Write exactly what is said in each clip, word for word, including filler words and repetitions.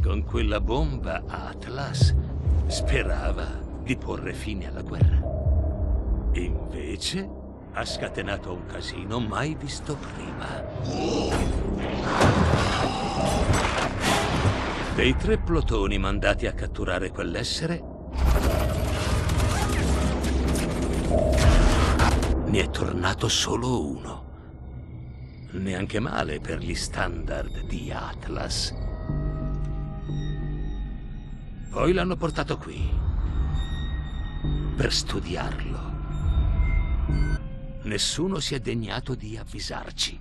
Con quella bomba Atlas sperava di porre fine alla guerra. Invece ha scatenato un casino mai visto prima. Dei tre plotoni mandati a catturare quell'essere, ne è tornato solo uno. Neanche male per gli standard di Atlas. Poi l'hanno portato qui per studiarlo. Nessuno si è degnato di avvisarci.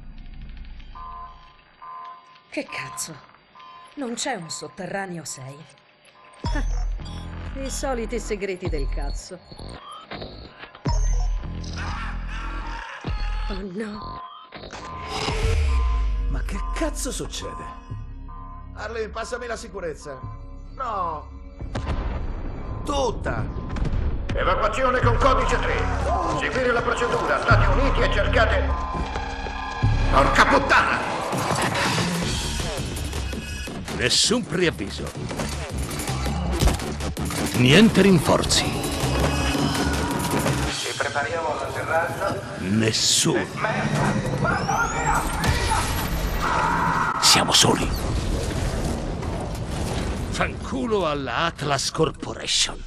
Che cazzo? Non c'è un sotterraneo sei? Ah, i soliti segreti del cazzo. Oh no. Ma che cazzo succede? Harley, passami la sicurezza. No. Tutta. Evacuazione con codice tre. Seguire la procedura. Stati Uniti e cercate... Porca puttana! Nessun preavviso. Niente rinforzi. Ci prepariamo all'atterraggio. Nessuno. Siamo soli. Fanculo alla Atlas Corporation.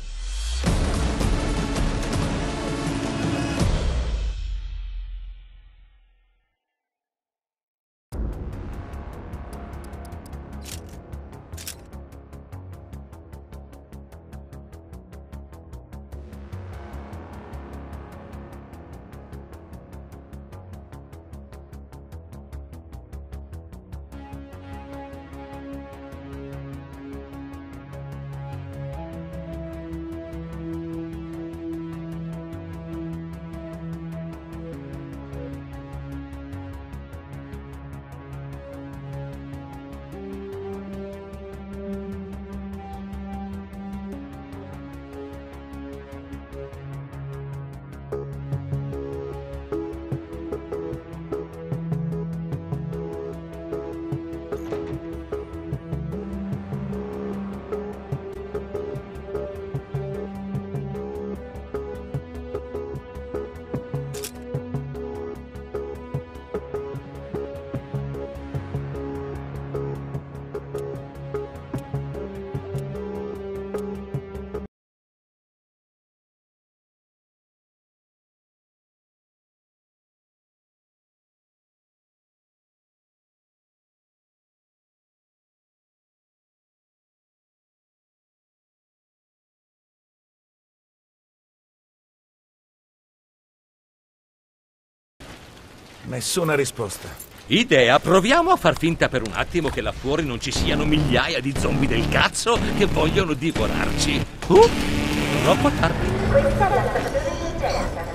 Nessuna risposta. Idea, proviamo a far finta per un attimo che là fuori non ci siano migliaia di zombie del cazzo che vogliono divorarci. Uh, troppo tardi. Questa è la stazione di urgenza.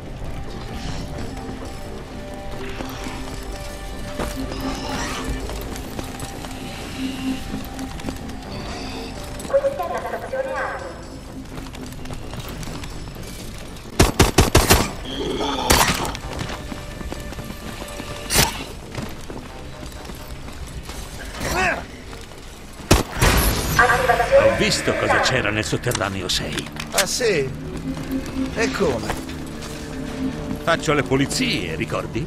Questa è la stazione Armi. Ho visto cosa c'era nel sotterraneo sei. Ah sì? E come? Faccio le pulizie, ricordi?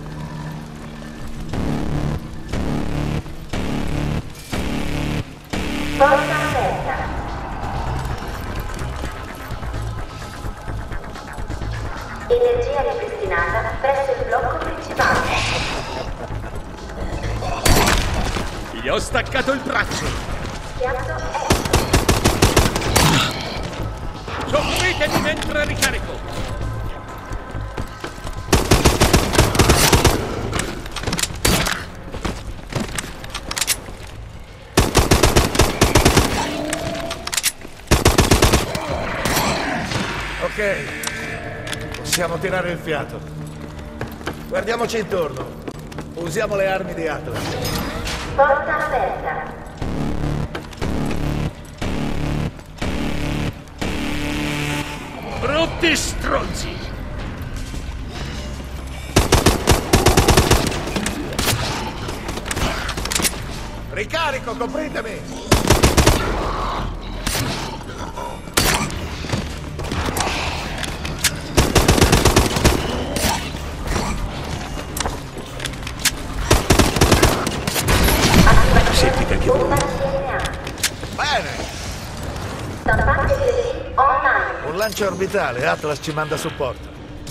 Porta aperta. Energia ripristinata presso il blocco principale. Gli ho staccato il braccio. Schiaffo è... Soffritemi mentre ricarico. Ok. Possiamo tirare il fiato. Guardiamoci intorno. Usiamo le armi di Atlas. Porta aperta. Brutti stronzi! Ricarico, copritemi! Bomba D N A. Bene! Stampante tre D online. Un lancio orbitale, Atlas ci manda supporto.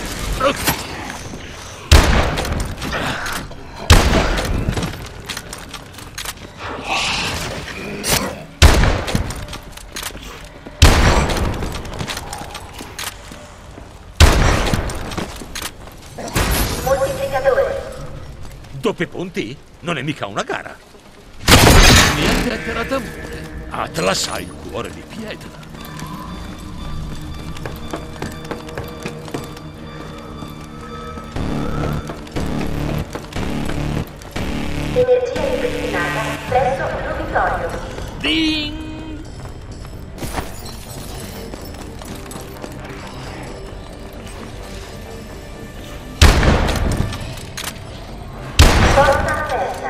Moltiplicatore. Doppi punti? Non è mica una gara. Niente a terra d'amore. Atlas ha il cuore di pietra. Energia ripristinata presso l'uditorio. Ding! Porta aperta.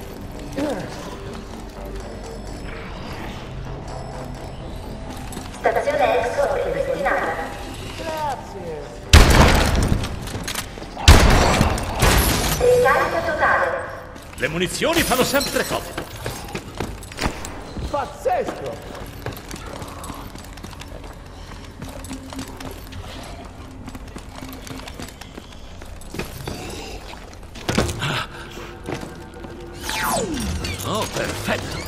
Stazione Exo ripristinata. Ricarica totale. Le munizioni fanno sempre comodo. Pazzesco! Oh, perfetto.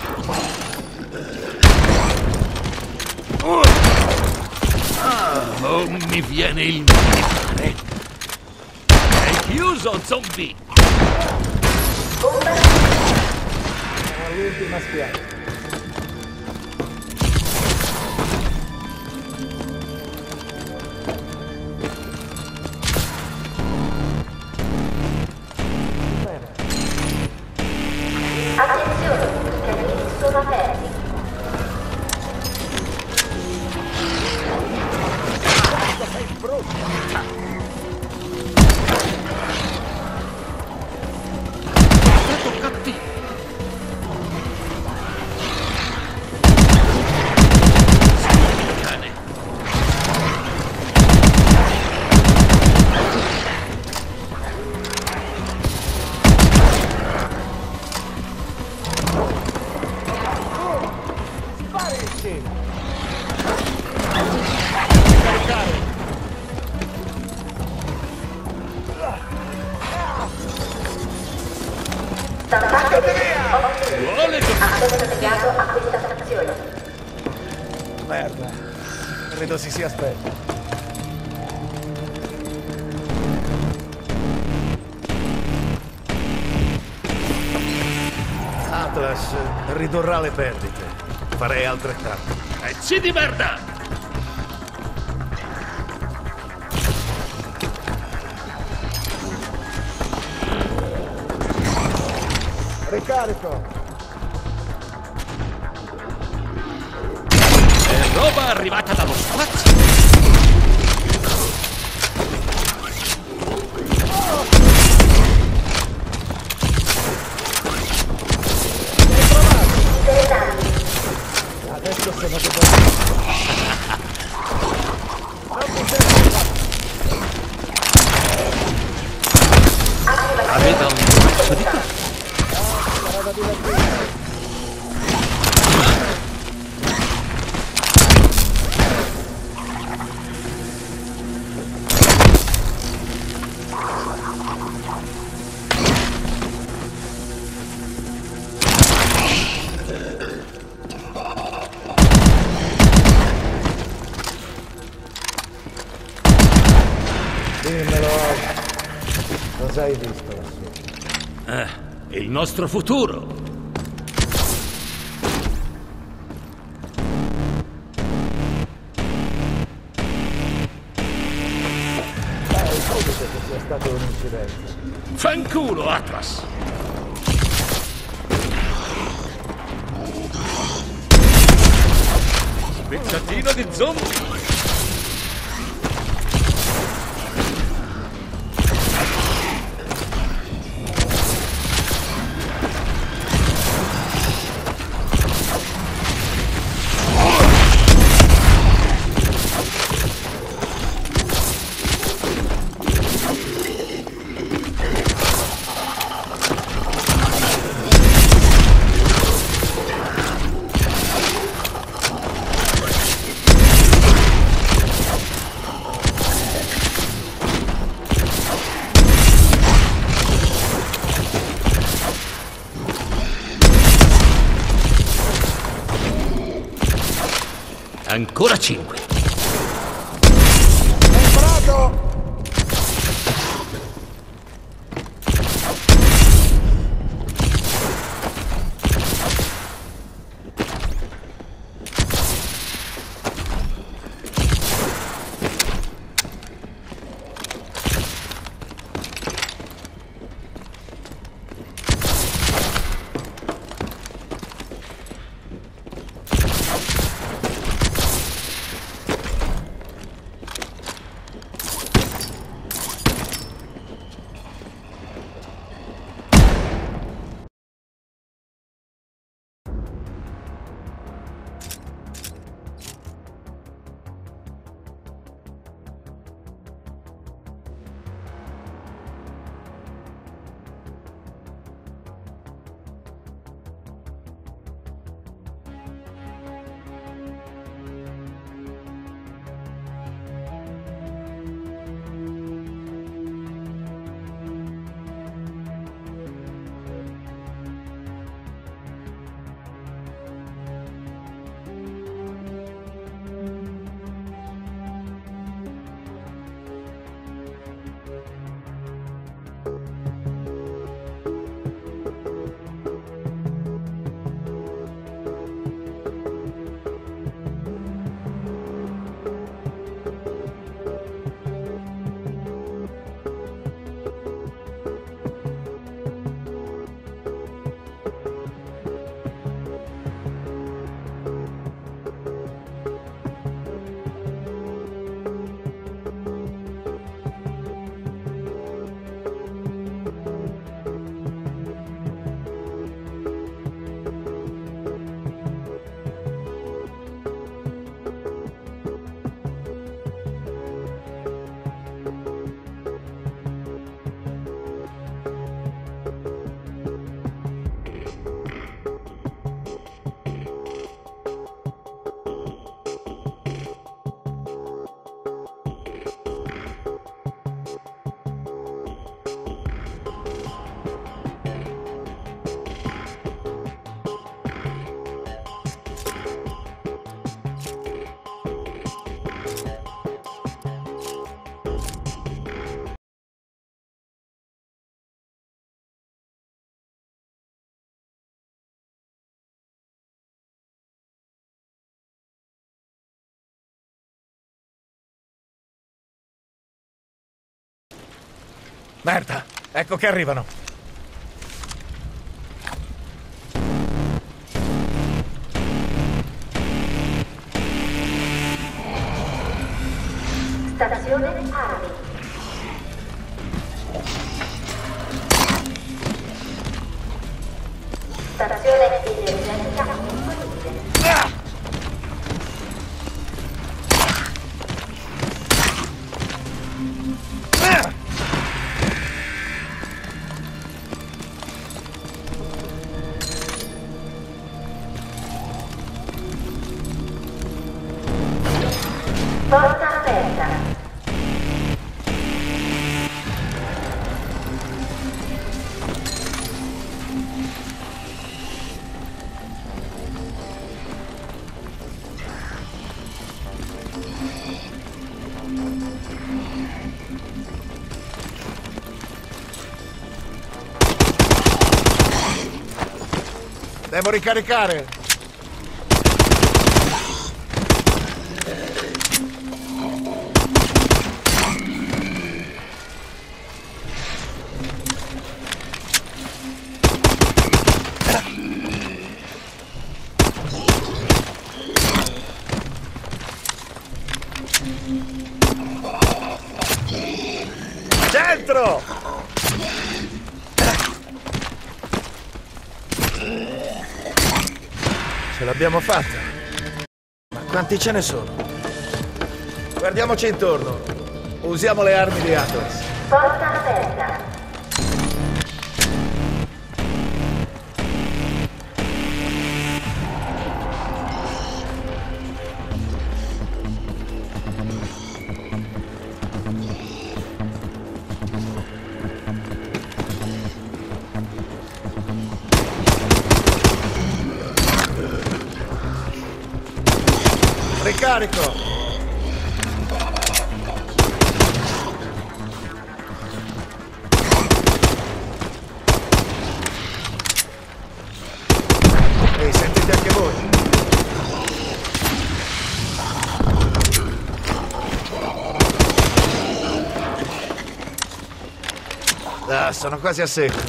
Oh, mi viene il militare. È chiuso, zombie. Bomba All'ultima spiaggia. attenzione, i canini sono aperti. Stato cattivo. Cane. Stampante via! Vuole Accesso negato a questa stazione. Merda. Credo si sia spento. Atlas ridurrà le perdite. Farei altrettanto. pezzi di merda. Ricarico! È roba arrivata dallo spazio. Adesso sono che Aveva un pezzo di carne. Dimmelo, cosa hai visto lassù? Eh, il nostro futuro. Eh, il dubito che sia stato un incidente. Fanculo, Atlas. Spezzatino di zombie. Ancora cinque. Pronto? Merda, ecco che arrivano. Stazione armi. Stazione energetica disponibile. Ah! Ah! Porta aperta. Devo ricaricare. Dentro! Ce l'abbiamo fatta. Ma quanti ce ne sono? Guardiamoci intorno. Usiamo le armi di Atlas. Porta aperta. Ricarico! Ehi, sentite anche voi! Ah, sono quasi a secco.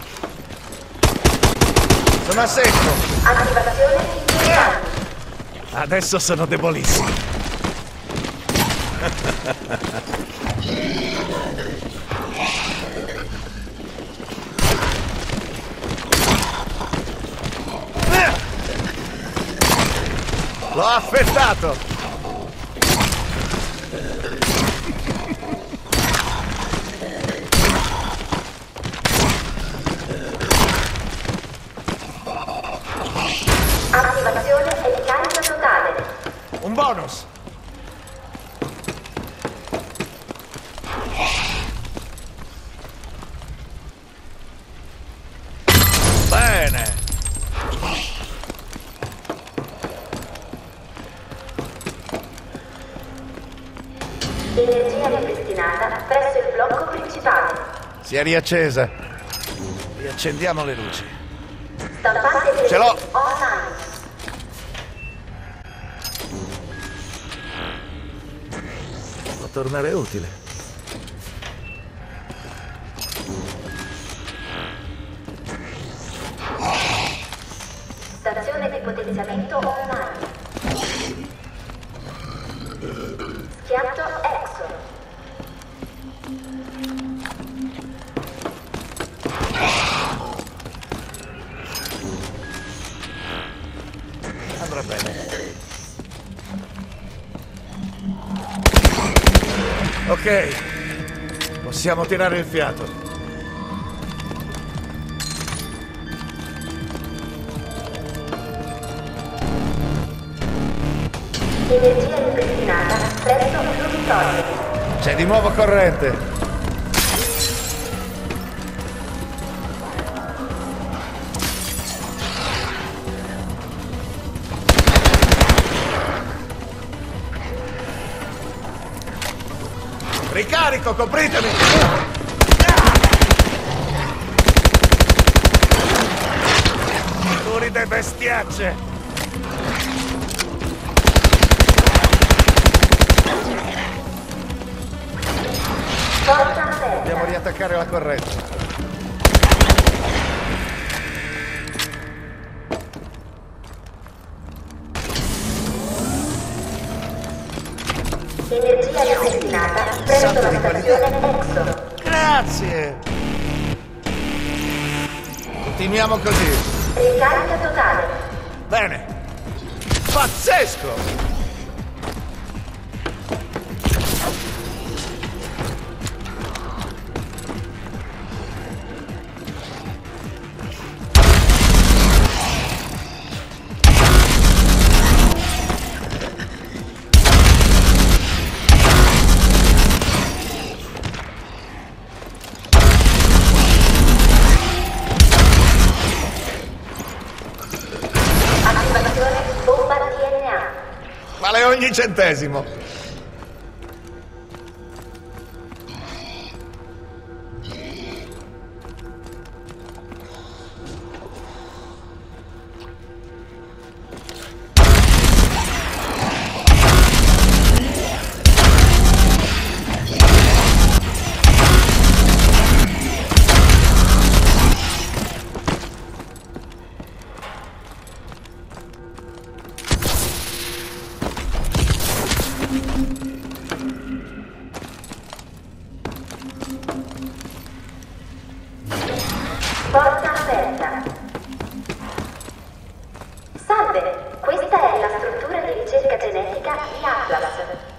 Sono a secco! Attivazione immediata. Adesso sono debolissimo. L'ho affettato! Attivazione e ricarica totale. Un bonus! Bene! Energia ripristinata presso il blocco principale. Si è riaccesa. Riaccendiamo le luci. Stampante Ce l'ho. online. Può tornare utile. Stazione di potenziamento online. Schianto Exo. Andrà bene. Ok. Possiamo tirare il fiato. Energia ripristinata presso l'uditorio. C'è di nuovo corrente. Ricarico, copritemi! Turide bestiacce! Porta aperta. Dobbiamo riattaccare la corrente. Energia ripristinata presso Salto la di stazione Exo. Grazie! Continuiamo così. Ricarica totale. Bene. Pazzesco! Attivazione bomba D N A. Vale ogni centesimo. Porta aperta. Salve, questa è la struttura di ricerca genetica di Atlas.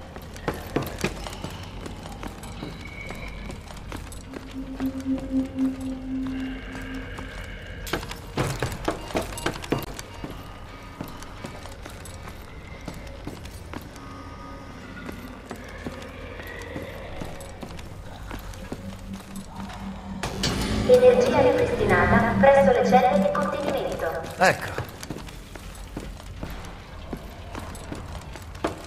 Energia ripristinata presso le celle di contenimento. Ecco.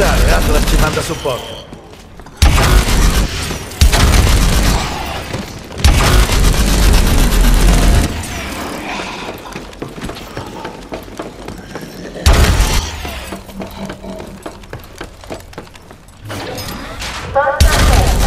aspettare, Atlas ci manda supporto. Porta aperta.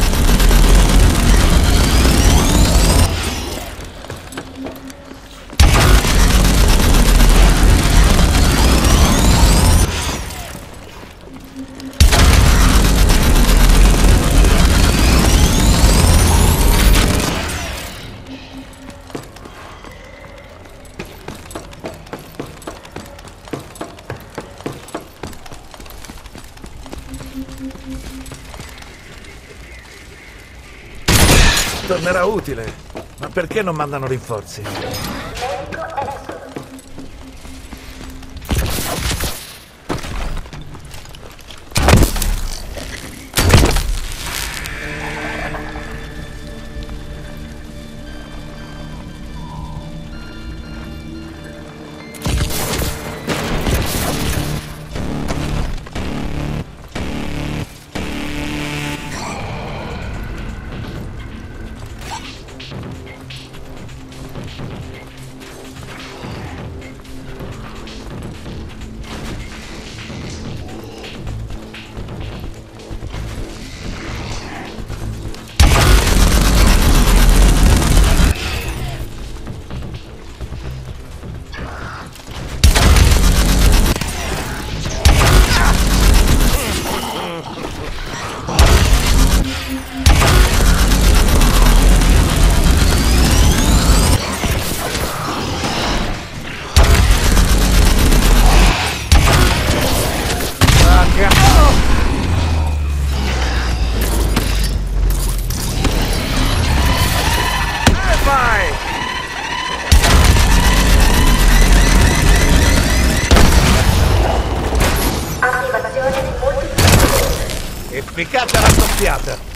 Tornerà utile. Ma perché non mandano rinforzi? Medico Exodus. Efficacia raddoppiata.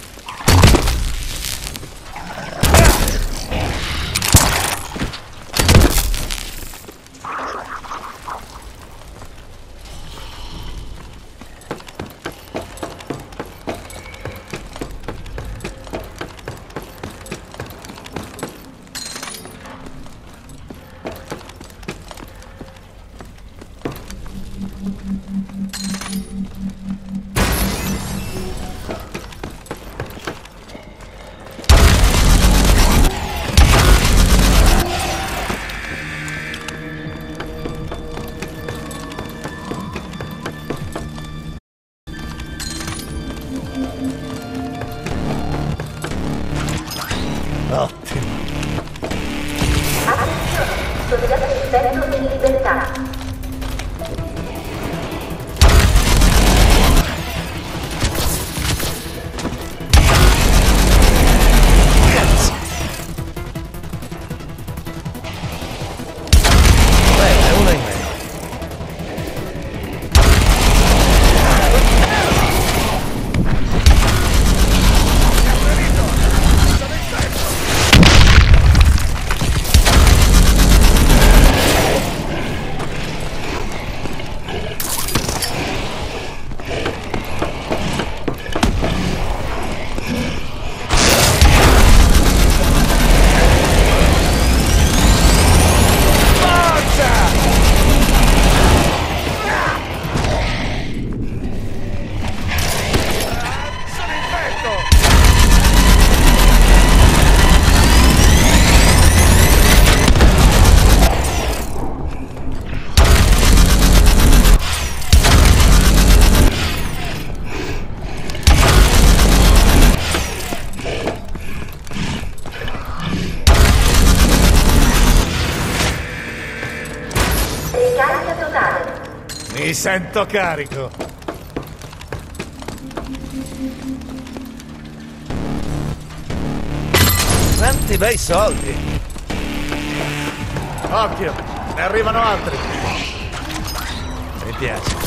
Ottimo. Attenzione, soggetto esperto in libertà. Bene, uno in meno. Ricarica totale. Mi sento carico. Quanti bei soldi. Occhio, ne arrivano altri. Mi piace.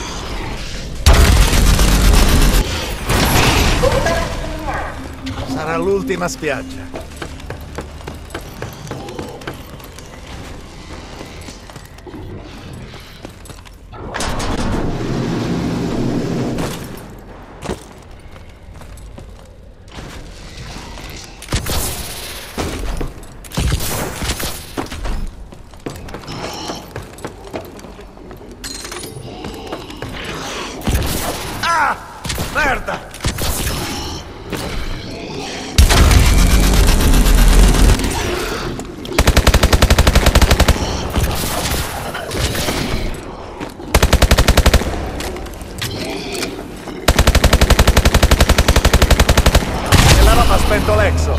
Sarà l'ultima spiaggia. Ah! Merda! Ha spento l'exo.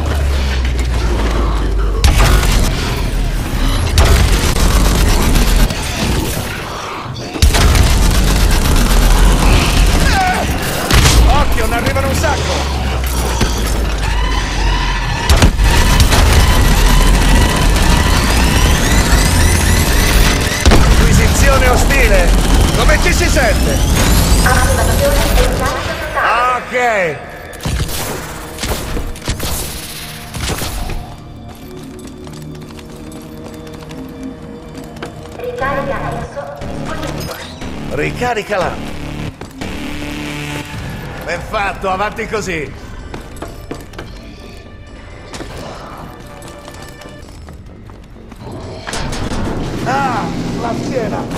Occhio, ne arrivano un sacco. Acquisizione ostile. Come ci si sente? Attivazione del carico totale. Ok. Ricarica adesso disponibile. Ricaricala. Ben fatto, avanti così. Ah, la schiena.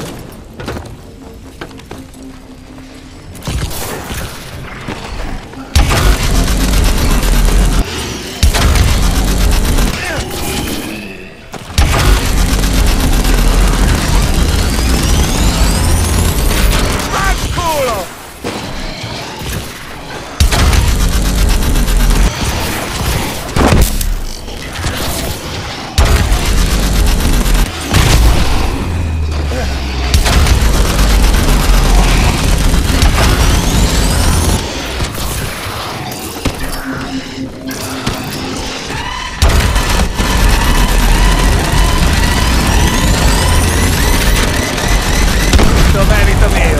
Merito mio.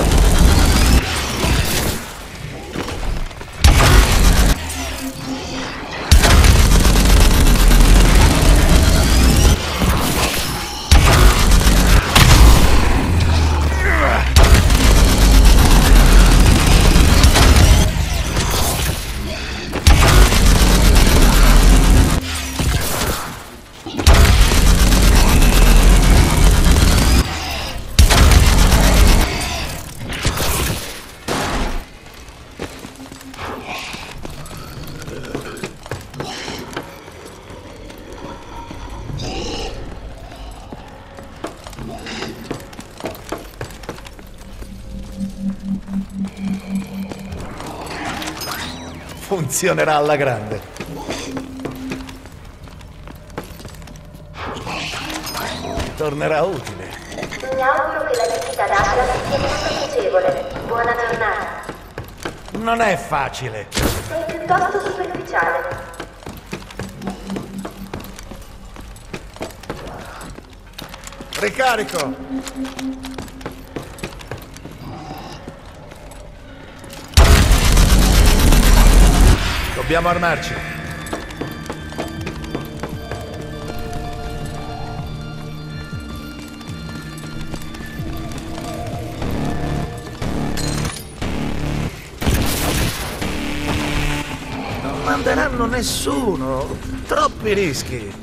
Funzionerà alla grande. Tornerà utile. Mi auguro che la visita ad Atlas sia stata piacevole. Buona giornata. Non è facile. Sei piuttosto superficiale. Ricarico. Dobbiamo armarci. Non manderanno nessuno. Troppi rischi.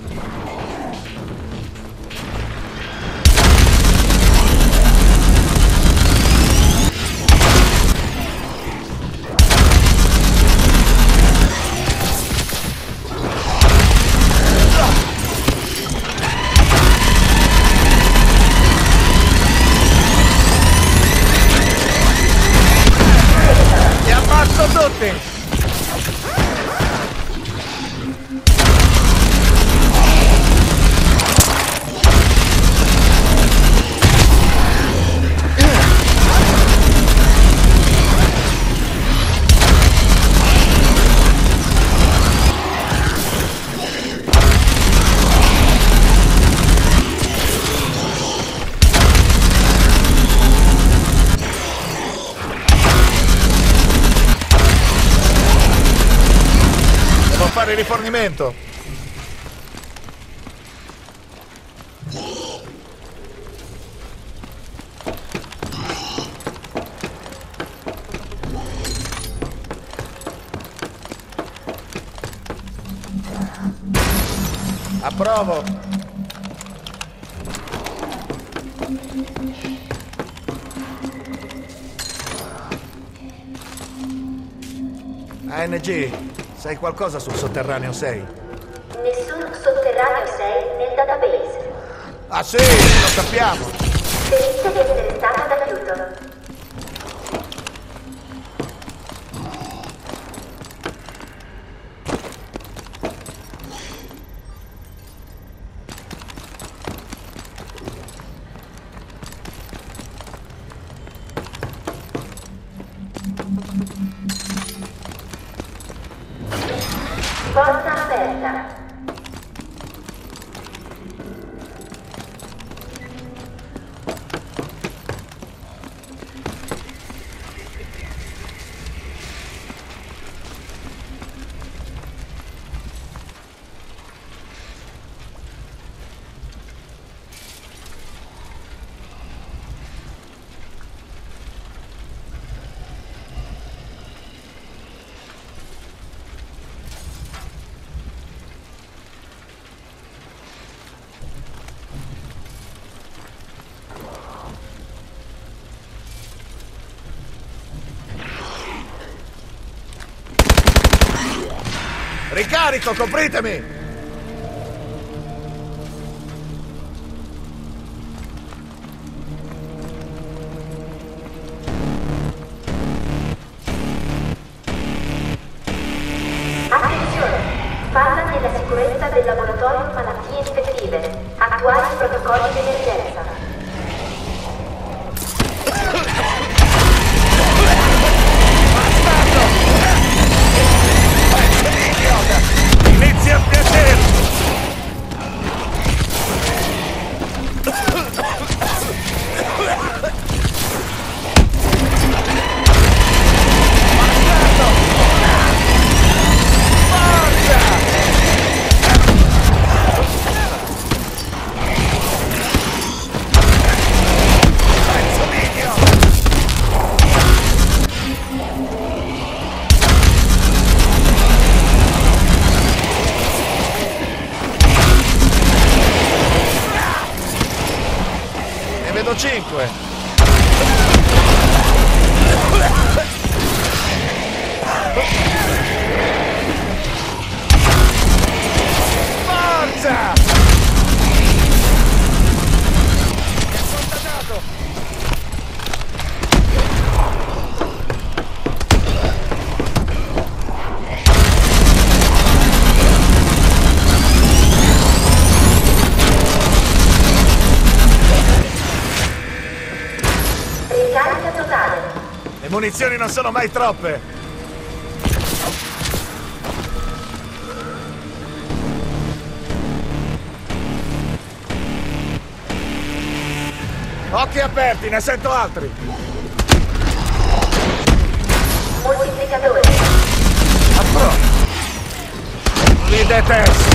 Li ammazzo tutti! di rifornimento. Approvo. A N G, sai qualcosa sul sotterraneo sei? Nessun sotterraneo sei nel database. Ah sì, lo sappiamo. Perizia di essere stata d'aiuto. Porta aperta. Ricarico, copritemi! Attenzione! Falla nella sicurezza del laboratorio malattie infettive. Attuare i protocolli di emergenza. Inizia a piacere! Vedo cinque. Forza! Mi ha contagiato. Ricarica totale. Le munizioni non sono mai troppe. Occhi aperti, ne sento altri. Moltiplicatore. Approvo. Li detesto.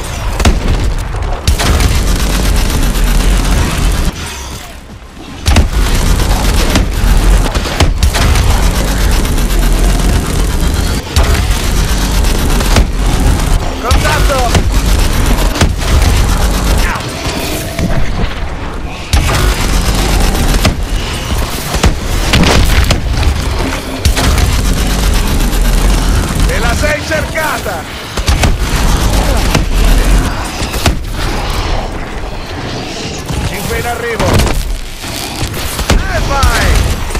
Contatto! E la sei cercata! Cinque in arrivo! E vai!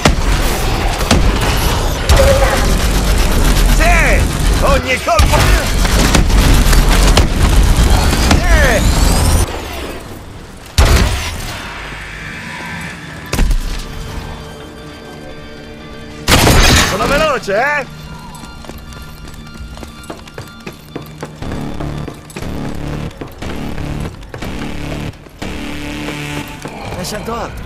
Sì! Ogni colpo! Sono veloce, eh? Ne sento altri.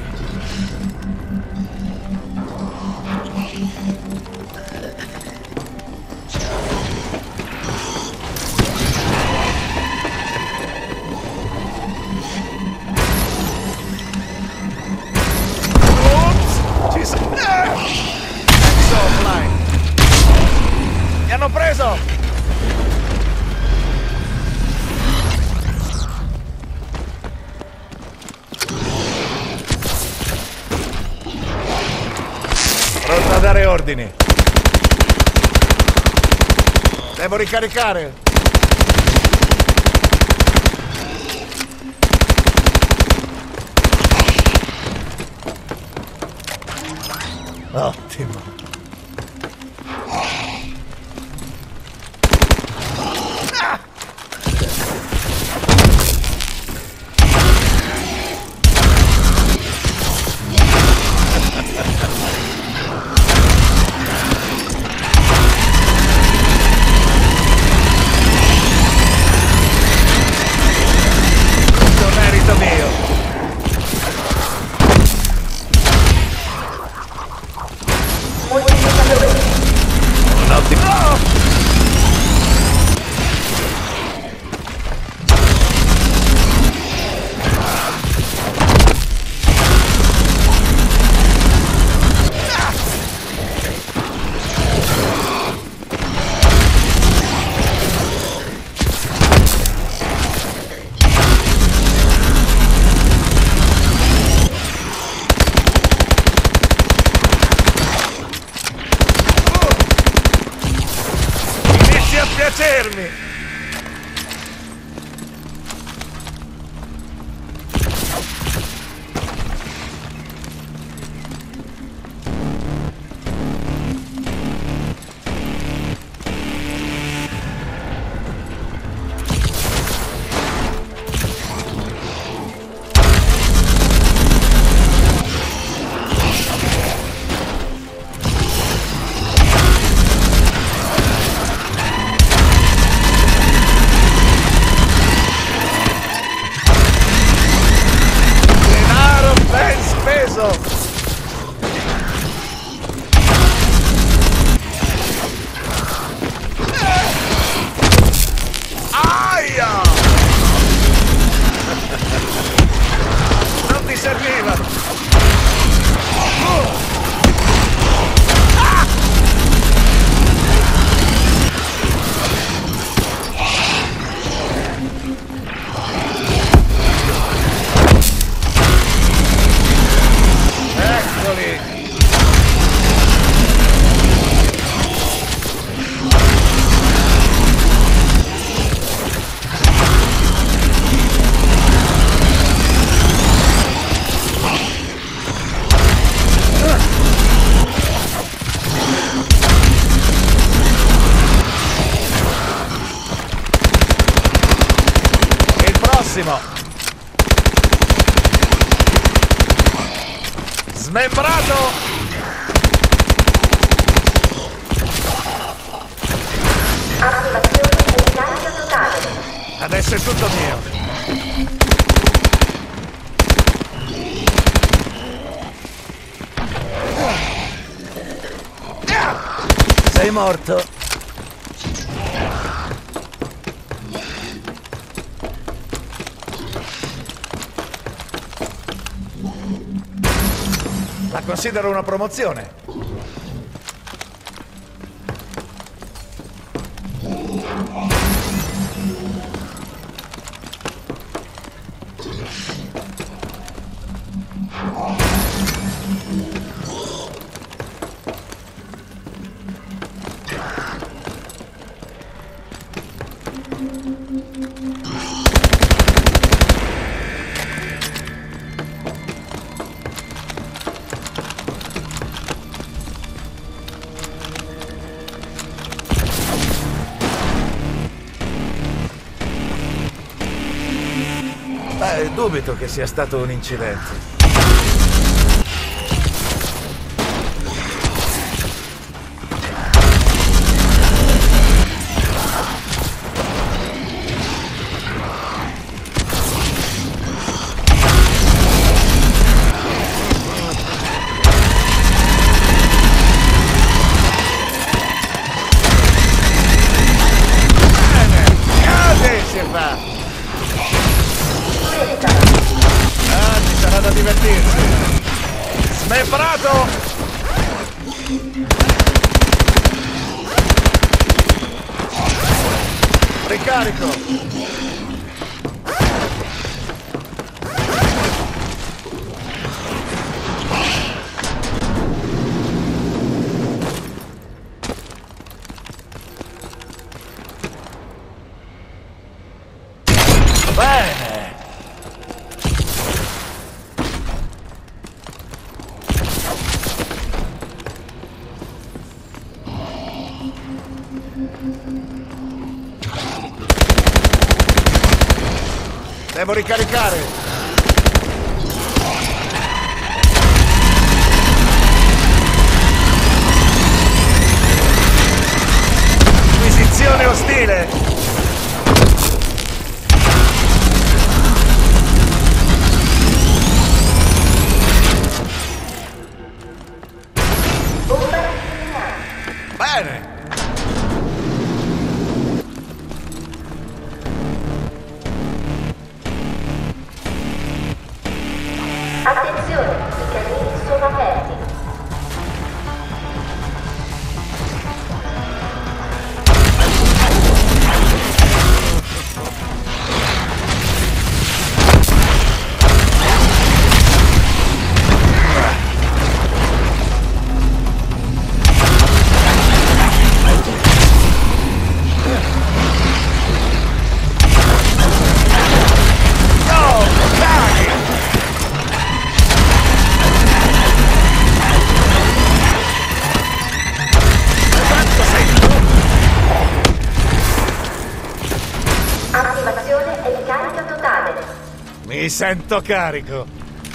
dare ordini. Devo ricaricare. Ottimo. Piacermi! Non ti serviva! Eccoli! Smembrato! Attivazione del carico totale. Adesso è tutto mio. Sei morto? La considero una promozione. Beh, dubito che sia stato un incidente. Bene, cade si fa! Ah, ci sarà da divertirsi. Smembrato! Ricarico! Devo ricaricare. Acquisizione ostile. Bene. Attenzione, i canini sono aperti. Attivazione e ricarica totale. Mi sento carico.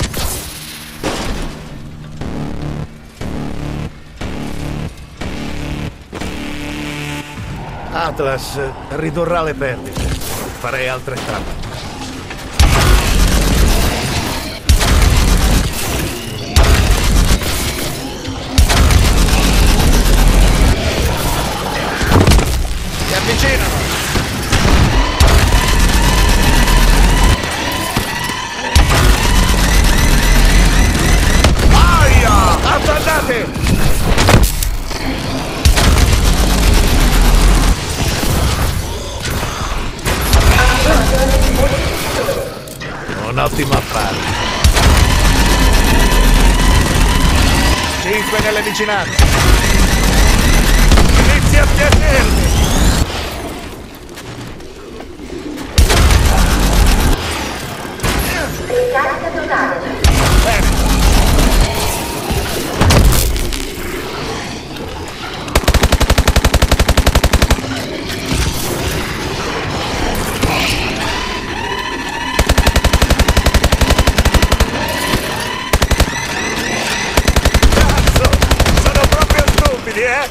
Atlas ridurrà le perdite. Farei altrettanto. Si avvicinano. Affondate! Un ottimo affare. Cinque nelle vicinanze. Inizia a piacermi. Ricarica totale. Bene. Eh?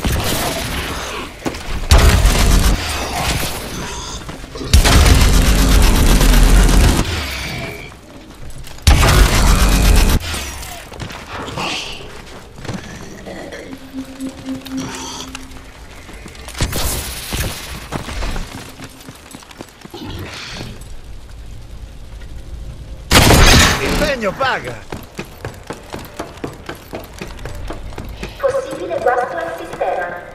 L'impegno paga. Possibile guasto al sistema.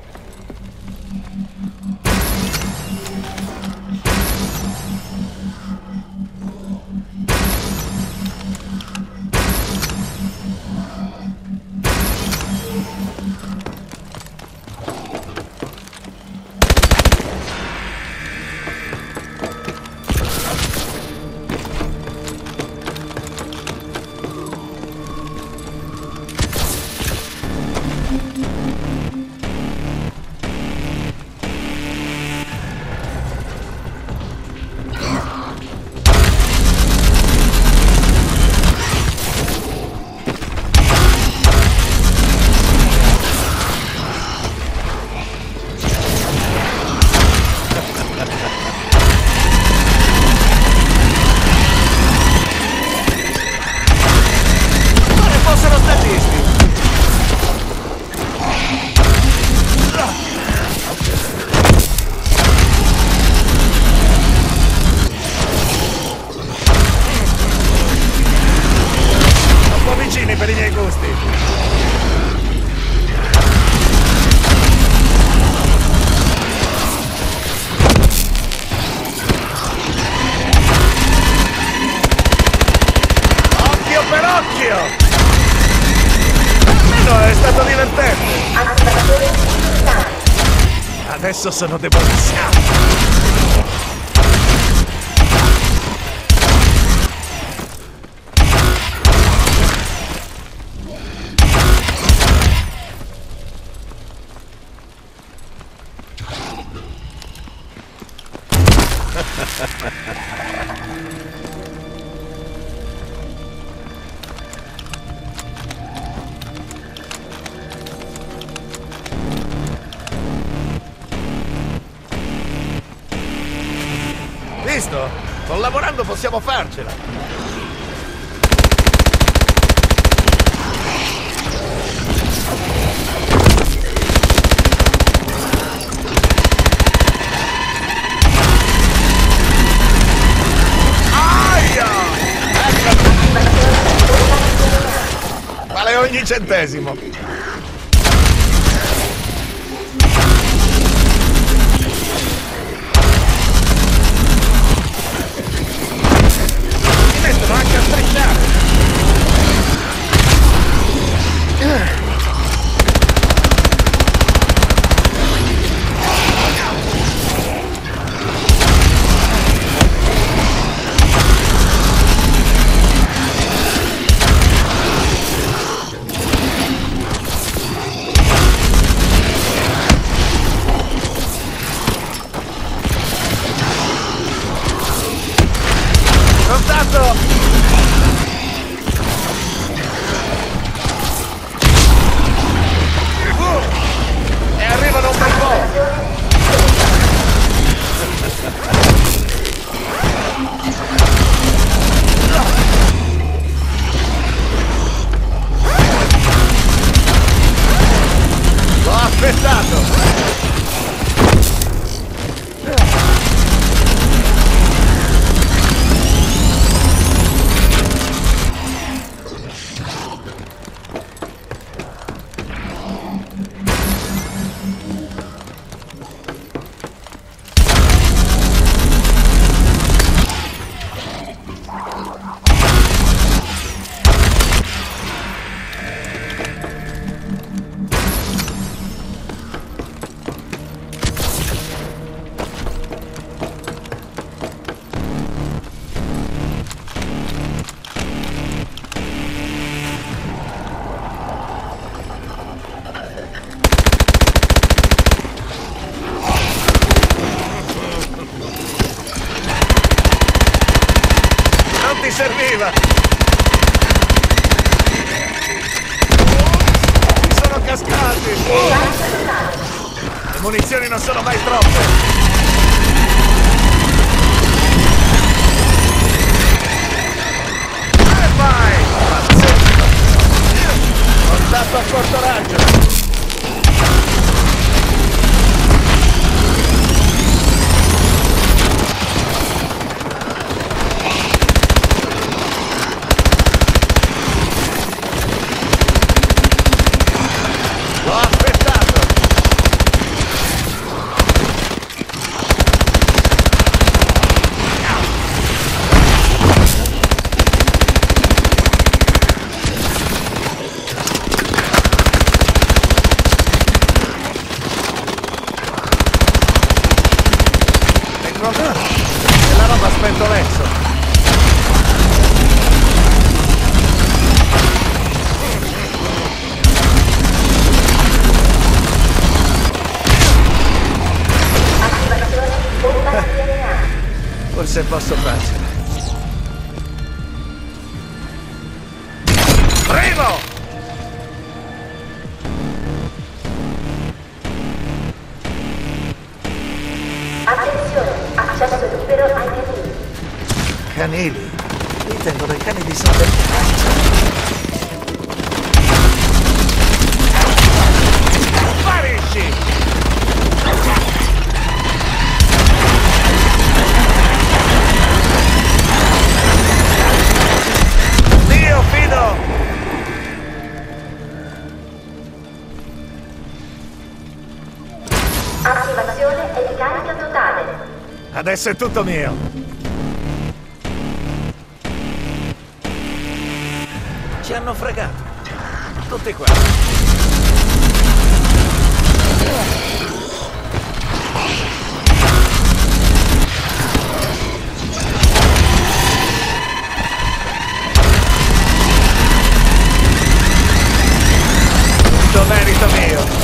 Per i miei gusti. Occhio per occhio! Almeno è stato divertente. Adesso sono debolissimo. visto? Collaborando possiamo farcela. Vale ogni centesimo. Mi mettono anche a strisciare. E arrivano un bel po'. L'ho aspettato. Ti serviva! Mi sono cascati! Le munizioni non sono mai troppe! E vai! Pazzesco! Contatto a corto raggio! L'ho aspettato! Ecco, è la roba a spentolezzo! Forse posso farcela. Primo! Attenzione, accesso libero ai canili. Canili? Ritengono i cani di San Bernardo. Sparisci! Dio, fido! Attivazione e ricarica totale. Adesso è tutto mio. Ci hanno fregato. Tutti quanti. Tutto merito mio.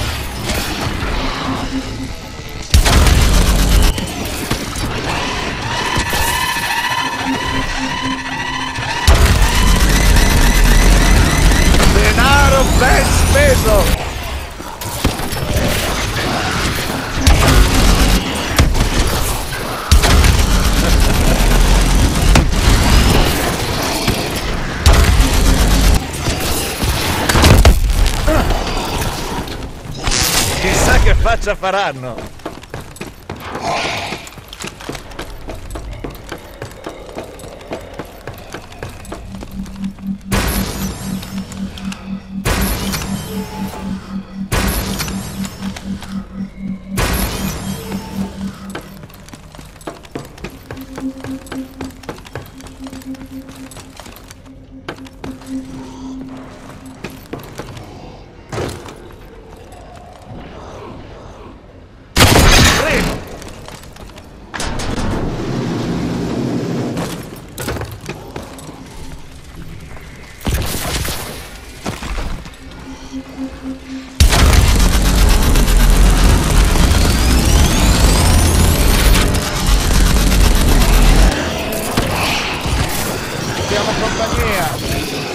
Denaro ben speso! faccia faranno? Diamo compagnia!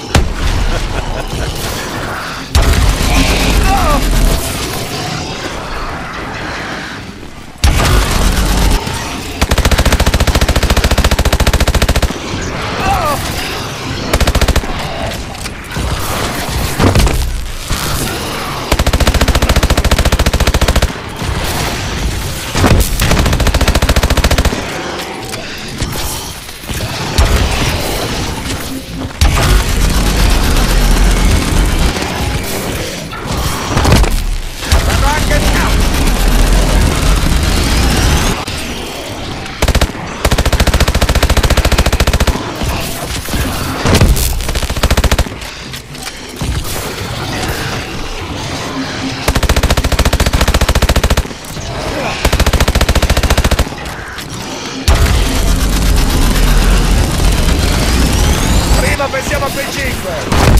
Pensiamo a quei cinque!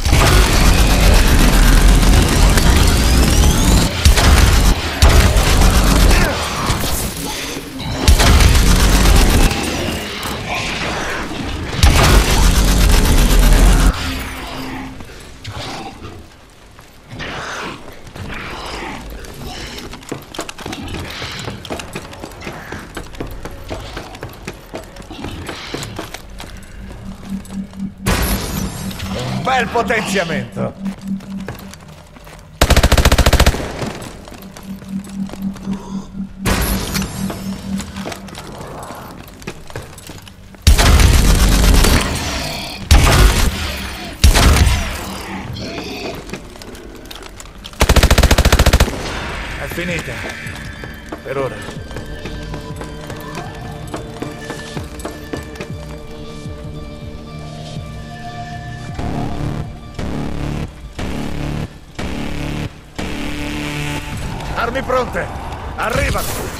Bel potenziamento! È finita. Per ora. Armi pronte! Arrivano!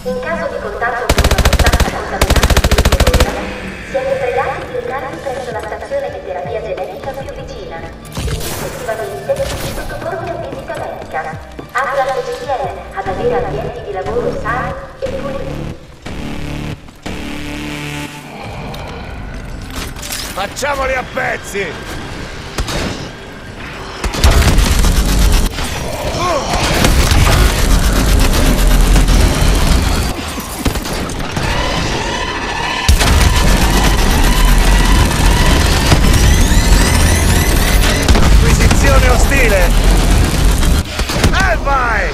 In caso di contatto con una sostanza contaminante pericolosa, siete pregati di recarvi presso la stazione di terapia genetica più vicina e successivamente di sottoporvi a visita medica. Atlas ci tiene ad avere ambienti di lavoro sani e puliti. Facciamoli a pezzi! Uh! Acquisizione ostile! E vai!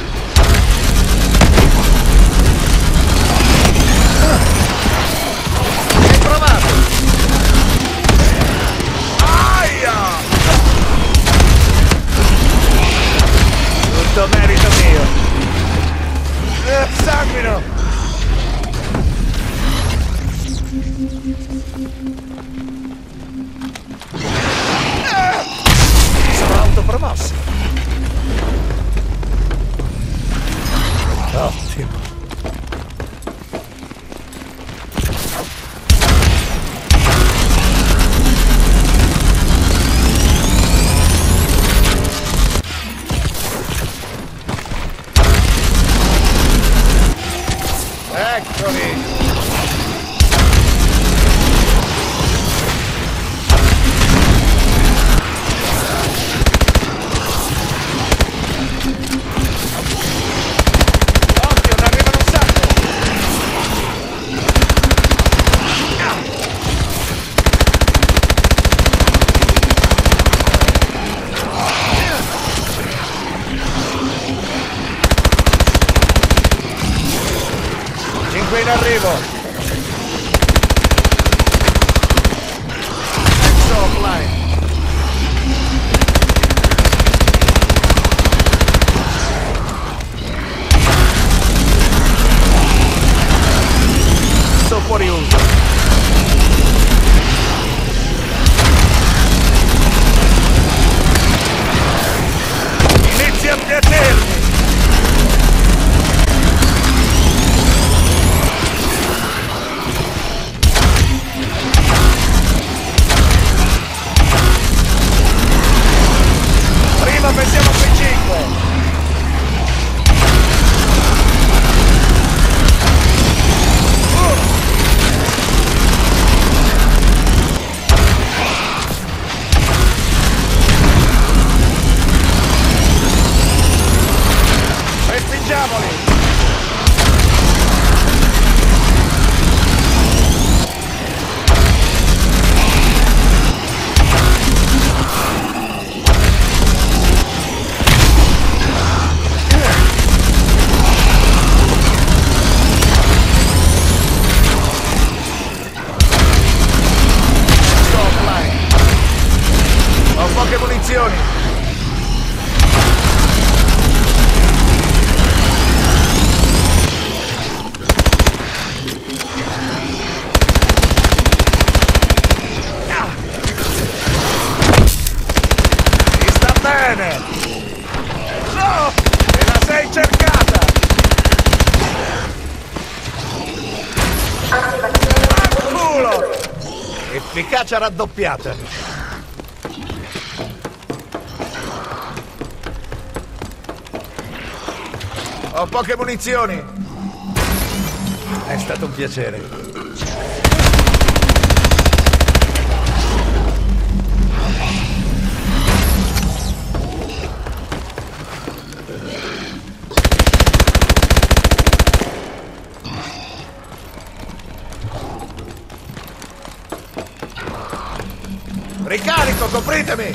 Hai provato! Aia! Tutto merito mio! Eh, sanguino! Sono autopromosso! Ottimo! Eccoli! Occhio, ne arrivano un sacco! Cinque in arrivo! Exo offline! Sto fuori uso! Inizia a piacermi! Prima pensiamo a quei cinque! Respingiamoli! Sto offline! Ho poche munizioni! Ti sta bene! No! Te la sei cercata! Culo! Efficacia raddoppiata! Ho poche munizioni! È stato un piacere. Ricarico, copritemi!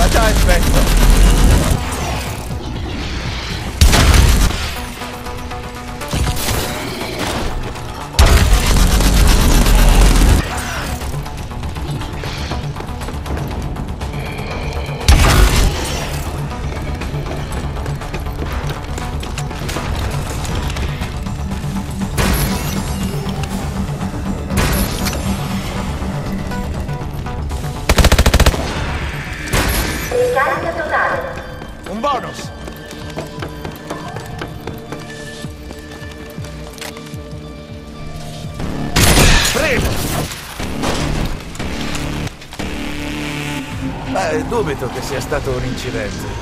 Ha già effetto. Ricarica totale. Un bonus. Primo. Beh, dubito che sia stato un incidente.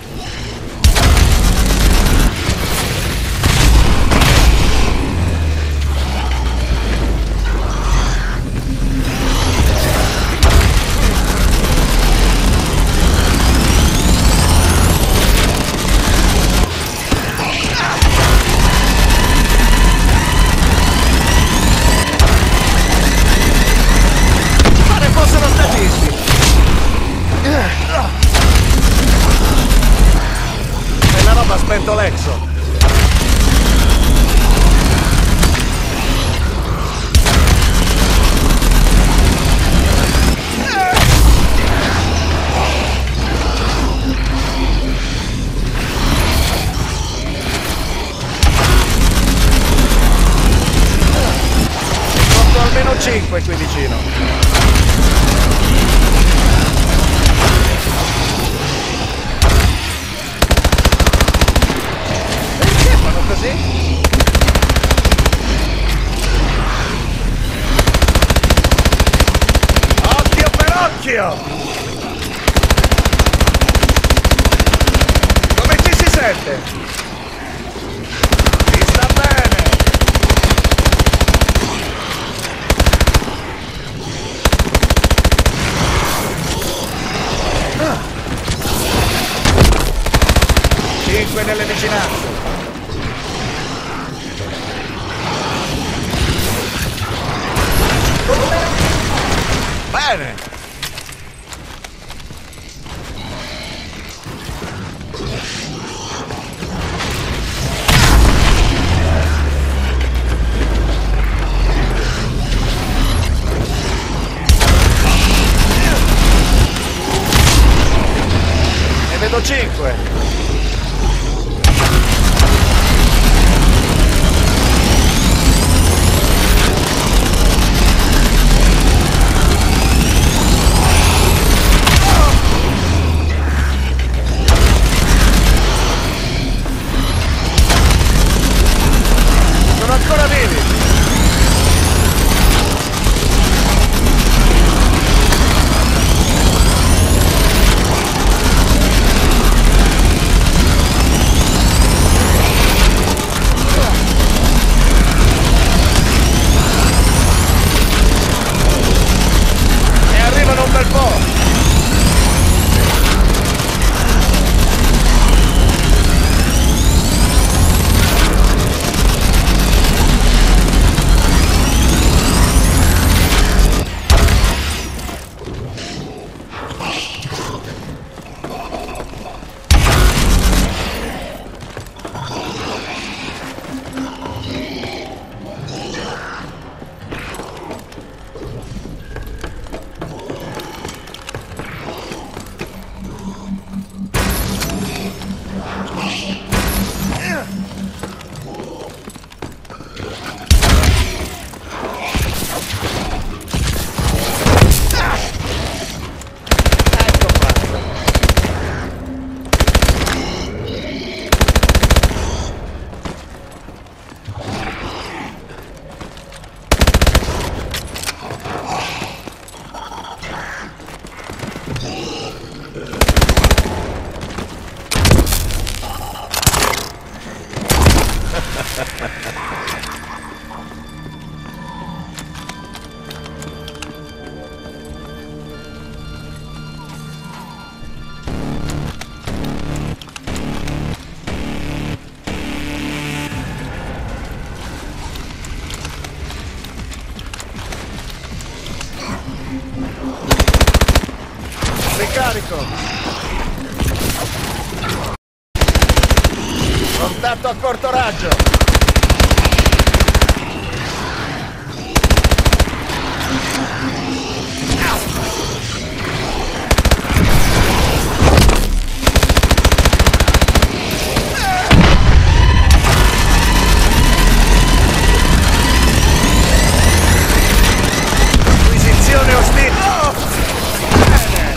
Ha spento l'exo. Sotto almeno cinque qui vicino. Così? Occhio per occhio! Come ci si sente? Si sta bene! Ah. Cinque nelle vicinanze. Bene! Ne vedo cinque! Ancora vivi! E arrivano un bel po'! Ricarico! Contatto a corto raggio! Acquisizione ostile! Oh! Bene!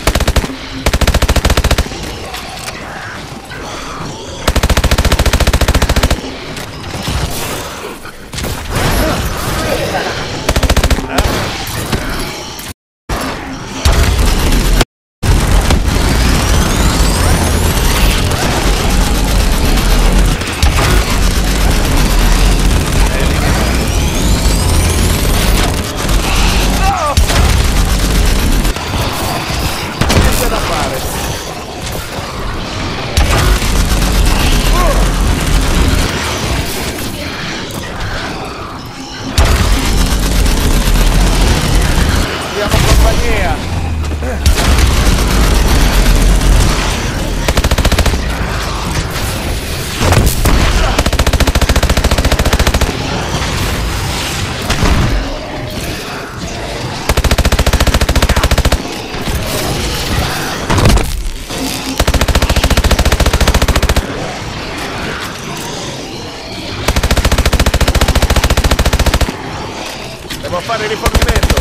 Devo fare rifornimento!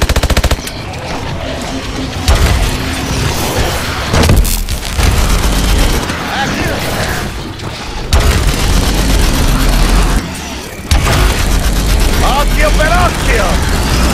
Occhio per occhio!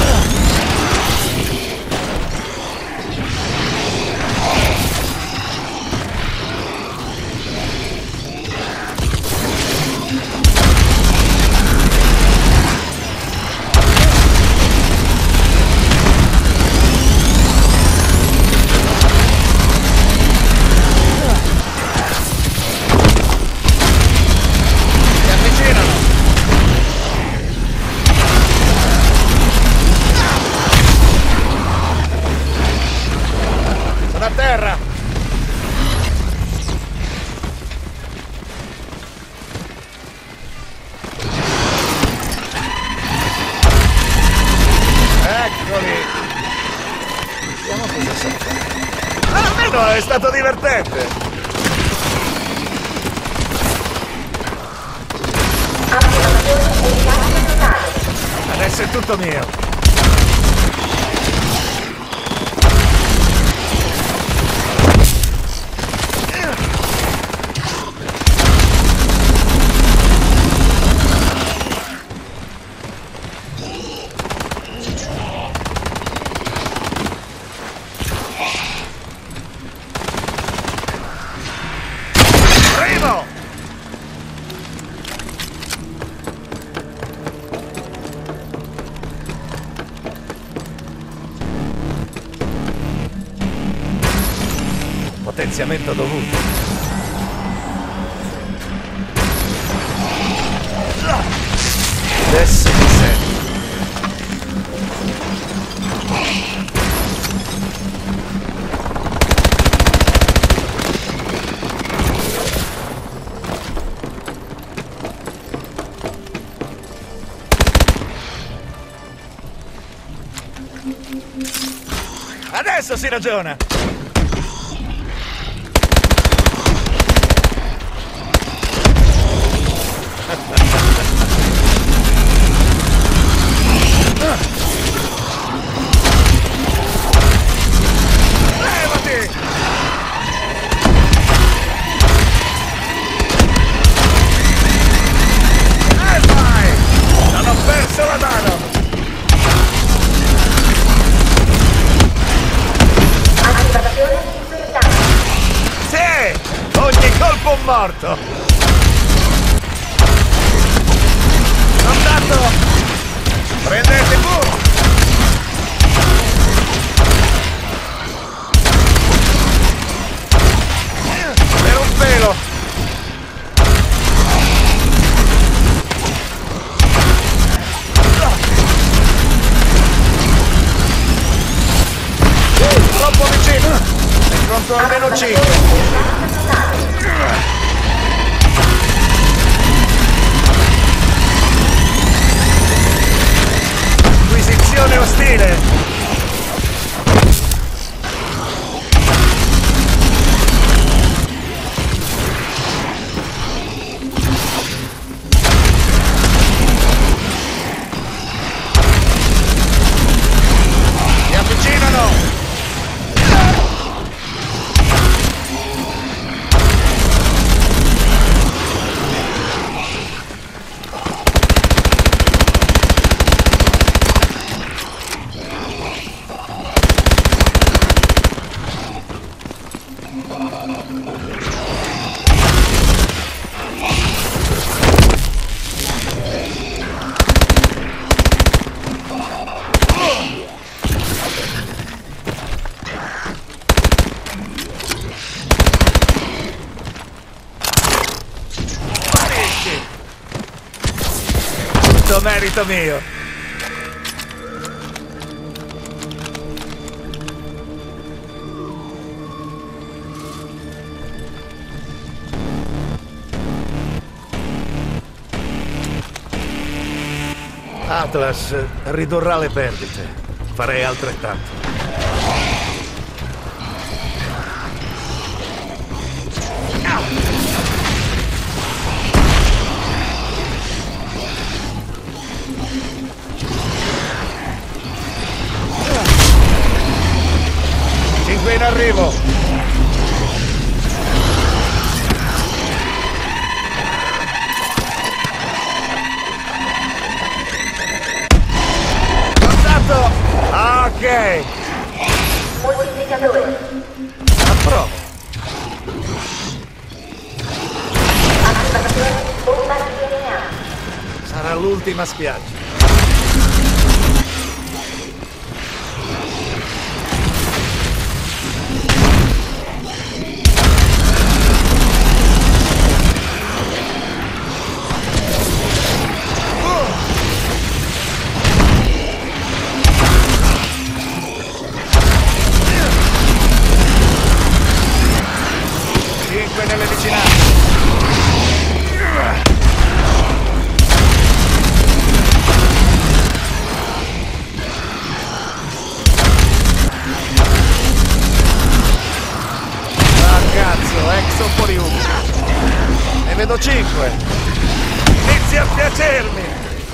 A terra! Eccoli! Vediamo cosa so. Almeno è stato divertente! Adesso è tutto mio! Potenziamento dovuto. Adesso mi sento. Adesso si ragiona! Levati! E vai! Non ho perso la mano! Attivazione infiltrata. Sì! Ogni colpo un morto! Contatto! Prendete pure! Per un pelo! Uh, troppo vicino! Ne conto almeno cinque! Posizione ostile! Si avvicinano! Tutto merito mio. Atlas ridurrà le perdite. Farei altrettanto. Cinque in arrivo. Contatto. Ok. Moltiplicatore. Approvo. Attivazione bomba D N A. Sarà l'ultima spiaggia. Cinque nelle vicinanze. Ah cazzo, exo fuori uno. Ne vedo cinque. Inizia a piacermi.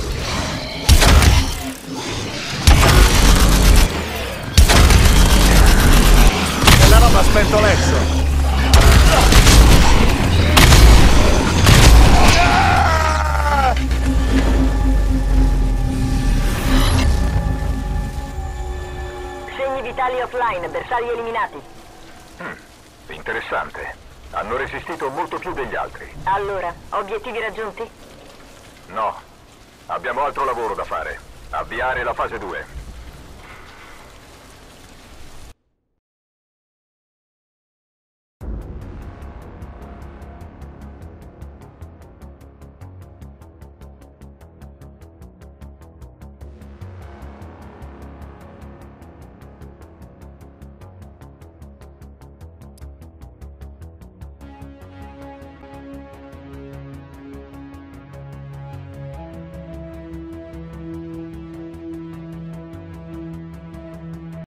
Quella roba ha spento l'exo. Segni vitali offline, bersagli eliminati. Interessante. Hanno resistito molto più degli altri. Allora, obiettivi raggiunti? No, abbiamo altro lavoro da fare. Avviare la fase due.